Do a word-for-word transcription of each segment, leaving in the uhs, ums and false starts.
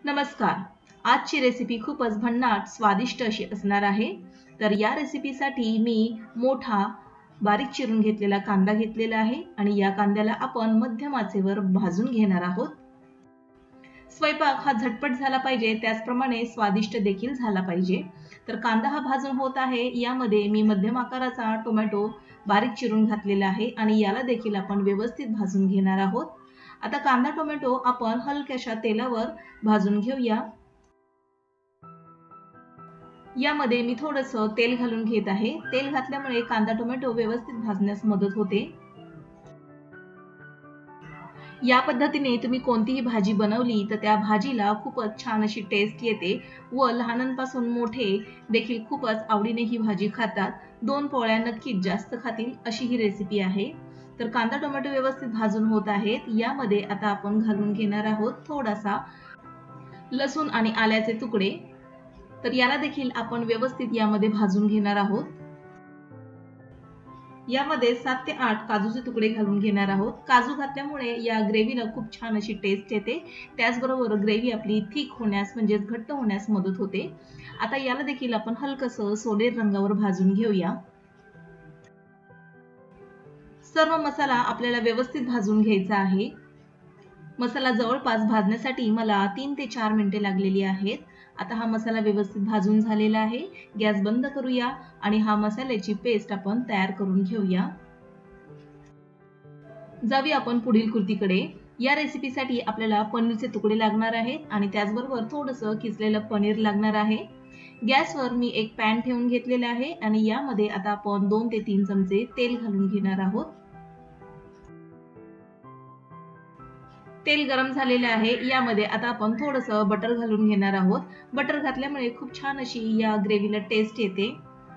नमस्कार. आजची रेसिपी खूपच भन्नाट स्वादिष्ट अशी असणार आहे. तर या रेसिपीसाठी मी मोठा बारीक चिरून घेतलेला कांदा घेतलेला आहे आणि या कांद्याला आपण मध्यम आचेवर भाजून घेणार आहोत. स्वयंपाक हा झटपट झाला पाहिजे, त्याचप्रमाणे स्वादिष्ट देखील झाला पाहिजे. तर कांदा हा भाजून होत आहे. यामध्ये मी मध्यम आकाराचा टोमॅटो बारीक चिरून घातलेला आहे आणि याला देखील आपण व्यवस्थित भाजून घेणार आहोत. आता कांदा टोमॅटो आपण हलक्याशा तेलावर भाजून घेऊया. यामध्ये मी थोडंसं तेल घालून घेत आहे. तेल घातल्यामुळे कांदा टोमॅटो व्यवस्थित भाजण्यास मदत होते. या पद्धतीने तुम्ही कोणतीही भाजी बनवली तर त्या भाजीला खूपच छान अशी टेस्ट येते व लहानांपासून मोठे देखील खूपच आवडीने ही भाजी खातात. दोन पोळ्या नक्कीच जास्त खातील अशी ही रेसिपी आहे. तर कांदा टोमॅटो व्यवस्थित भाजून होत आहेत. यामध्ये आता आपण घालून घेणार आहोत थोडासा लसूण आणि आल्याचे तुकडे. तर याला देखील आपण व्यवस्थित यामध्ये भाजून घेणार आहोत. यामध्ये सात ते आठ काजूचे तुकडे घालून घेणार आहोत. काजू घातल्यामुळे या ग्रेव्हीला खूप छान अशी टेस्ट येते. त्याचबरोबर ग्रेव्ही आपली थिक होण्यास म्हणजेच घट्ट होण्यास मदत होते. आता याला देखील आपण हलकसं सोनेरी रंगावर भाजून घेऊया. सर्व मसाला आपल्याला व्यवस्थित भाजून घ्यायचा आहे. मसाला जवळपास भाजण्यासाठी मला तीन ते चार मिनिटे लागलेली आहेत. आता हा मसाला व्यवस्थित भाजून झालेला आहे. गॅस बंद करूया आणि हा मसाल्याची पेस्ट आपण तयार करून घेऊया. जाऊया आपण पुढील कृतीकडे. या रेसिपीसाठी आपल्याला पनीरचे तुकडे लागणार आहेत आणि त्याचबरोबर थोडंसं किसलेलं पनीर लागणार आहे. गॅसवर मी एक पॅन ठेवून घेतलेला आहे आणि यामध्ये आता आपण दोन ते तीन चमचे तेल घालून घेणार आहोत. तेल गरम झालेले आहे. यामध्ये आता आपण थोडंसं बटर घालून घेणार आहोत. बटर घातल्यामुळे खूप छान अशी या ग्रेव्हीला टेस्ट येते.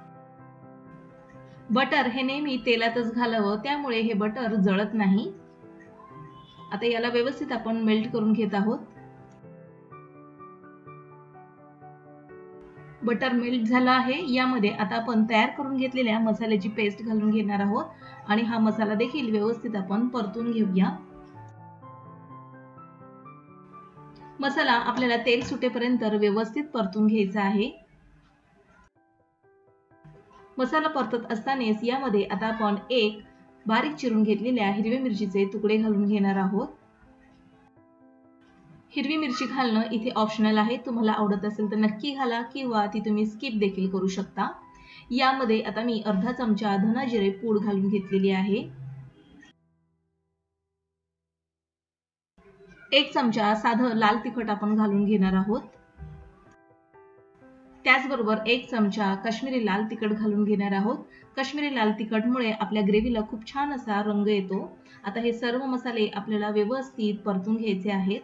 बटर हे नेहमी तेलातच घालावं, त्यामुळे हे बटर जळत नाही. आता याला व्यवस्थित आपण मेल्ट करून घेत आहोत. बटर मेल्ट झाला आहे. यामध्ये आता आपण तयार करून घेतलेल्या मसाल्याची पेस्ट घालून घेणार आहोत आणि हा मसाला देखील व्यवस्थित आपण परतून घेऊया. मसाला आपल्याला तेल सुटेपर्यंत व्यवस्थित परतून घ्यायचा आहे. मसाला परतत असतानाच यामध्ये आता आपण एक बारीक चिरून घेतलेल्या हिरव्या मिरचीचे तुकडे घालून घेणार आहोत. हिरवी मिरची घालणं इथे ऑप्शनल आहे. तुम्हाला आवडत असेल तर नक्की घाला किंवा ती तुम्ही स्किप देखील करू शकता. यामध्ये आता मी अर्धा चमचा धना जिरे पूड घालून घेतलेली आहे. एक चमचा साधं लाल तिखट आपण घालून घेणार आहोत. त्याचबरोबर एक चमचा काश्मीरी लाल तिखट घालून घेणार आहोत. काश्मीरी लाल तिखटमुळे आपल्या ग्रेव्हीला खूप छान असा रंग येतो. आता हे सर्व मसाले आपल्याला व्यवस्थित परतून घ्यायचे आहेत.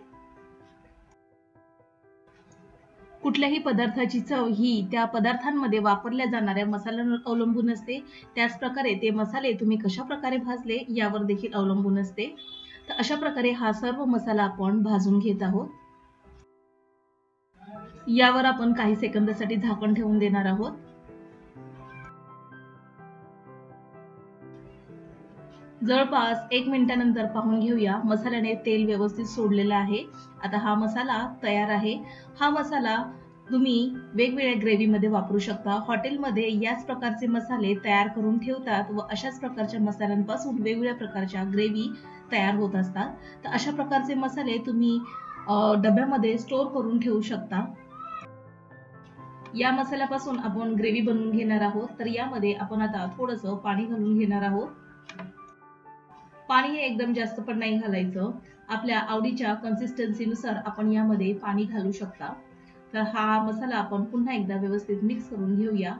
कुठल्याही पदार्थाची चव ही त्या पदार्थांमध्ये वापरल्या जाणाऱ्या मसाल्यांवर अवलंबून असते. त्याच प्रकारे ते मसाले तुम्ही कशा प्रकारे भाजले यावर देखील अवलंबून असते. तर अशा प्रकारे हा सर्व मसाला आपण भाजून घेत आहोत. यावर आपण काही सेकंदासाठी झाकण ठेवून देणार आहोत. जवळपास एक मिनिटानंतर पाहून घेऊया. मसाल्याने तेल व्यवस्थित सोडलेलं आहे. आता हा मसाला तयार आहे. हा मसाला तुम्ही वेगवेगळ्या ग्रेव्हीमध्ये वापरू शकता. हॉटेलमध्ये याच प्रकारचे मसाले तयार करून ठेवतात व अशाच प्रकारच्या मसाल्यांपासून वेगवेगळ्या प्रकारच्या ग्रेव्ही तयार होत असतात. तर अशा प्रकारचे मसाले तुम्ही डब्यामध्ये स्टोर करून ठेवू शकता. या मसाल्यापासून आपण ग्रेव्ही बनवून घेणार आहोत. तर यामध्ये आपण आता थोडंसं पाणी घालून घेणार आहोत. पाणी हे एकदम जास्त पण नाही घालायचं. आपल्या आवडीच्या कन्सिस्टन्सीनुसार आपण यामध्ये पाणी घालू शकता. तर हा मसाला आपण पुन्हा एकदा व्यवस्थित मिक्स करून घेऊया.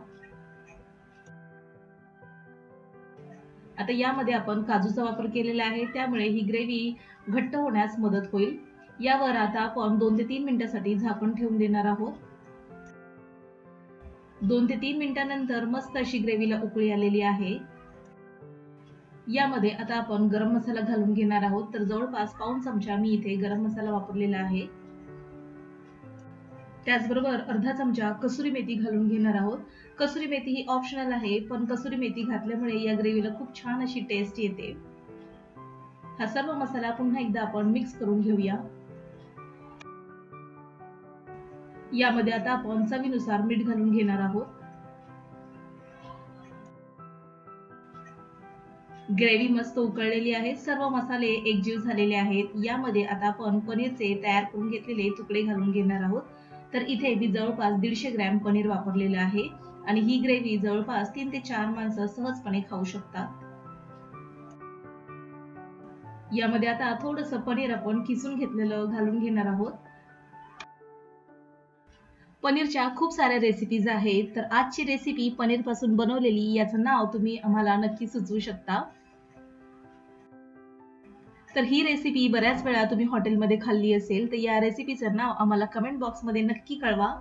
आता यामध्ये आपण काजूचा वापर केलेला आहे, त्यामुळे ही ग्रेव्ही घट्ट होण्यास मदत होईल. यावर आता आपण दोन ते तीन मिनिटांसाठी झाकण ठेवून देणार आहोत. दोन ते तीन मिनिटांनंतर मस्त अशी ग्रेव्हीला उकळी आलेली आहे. यामध्ये आता आपण गरम मसाला घालून घेणार आहोत. तर जवळपास पाऊण चमचा मी इथे गरम मसाला वापरलेला आहे. त्याचबरोबर अर्धा चमचा कसुरी मेथी घालून घेणार आहोत. कसुरी मेथी ही ऑप्शनल आहे, पण कसुरी मेथी घातल्यामुळे या ग्रेव्हीला खूप छान अशी टेस्ट येते. हा सर्व मसाला पुन्हा एकदा आपण मिक्स करून घेऊया. यामध्ये आता आपण चवीनुसार मीठ घालून घेणार आहोत। ग्रेव्ही मस्त उकळलेली आहे, सर्व मसाले एकजीव झालेले आहेत। यामध्ये आता आपण पनीरचे तयार करून घेतलेले तुकडे घालून घेणार आहोत। तर इथे मी जवळपास दीडशे ग्रॅम पनीर वापरलेलं आहे आणि ही ग्रेव्ही जवळपास तीन ते चार माणसं सहजपणे खाऊ शकतात। यामध्ये आता थोडंसं पनीर आपण किसून घेतलेलं घालून घेणार आहोत। पनीरच्या खूप साऱ्या रेसिपीज आहेत, तर आजची रेसिपी पनीर पासून बनवलेली याचं नाव तुम्ही आम्हाला नक्की सुचवू शकता। तर ही रेसिपी बऱ्याच वेळा तुम्ही हॉटेलमध्ये खाल्ली असेल, तर या रेसिपीचं नाव आम्हाला कमेंट बॉक्समध्ये नक्की कळवा।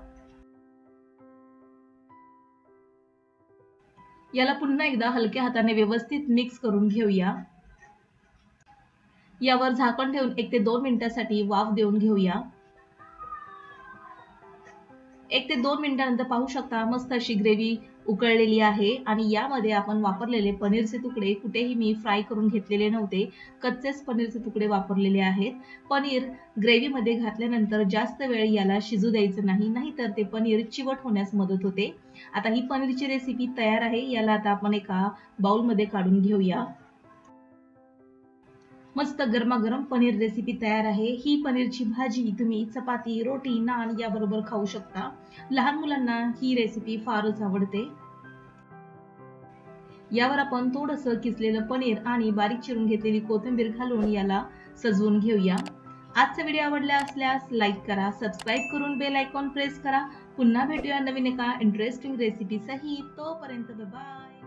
याला पुन्हा एकदा हलक्या हाताने व्यवस्थित मिक्स करून घेऊया। यावर झाकण ठेवून एक ते दोन मिनिटांसाठी वाफ देऊन घेऊया। एक ते दोन मिनिटांनंतर पाहू शकता मस्त अशी ग्रेव्ही उकळलेली आहे आणि यामध्ये आपण वापरलेले पनीरचे तुकडे कुठेही मी फ्राय करून घेतलेले नव्हते, कच्चेच पनीरचे तुकडे वापरलेले आहेत। पनीर ग्रेव्हीमध्ये घातल्यानंतर जास्त वेळ याला शिजू द्यायचं नाही, नाहीतर ते पनीर चिवट होण्यास मदत होते। आता ही पनीरची रेसिपी तयार आहे, याला आता आपण एका बाउलमध्ये काढून घेऊया। मस्त गरमागरम पनीर रेसिपी तयार आहे। ही पनीरची भाजी तुम्ही चपाती, रोटी, नान याबरोबर खाऊ शकता। लहान मुलांना ही रेसिपी फारच आवडते। यावर आपण थोडंसं किसलेलं पनीर आणि बारीक चिरून घेतलेली कोथिंबीर घालून याला सजवून घेऊया। आजचा व्हिडिओ आवडला असल्यास लाईक करा, सबस्क्राईब करून बेल आयकॉन प्रेस करा। पुन्हा भेटूया नवीन एका इंटरेस्टिंग रेसिपी सहित। तोपर्यंत बाय बाय।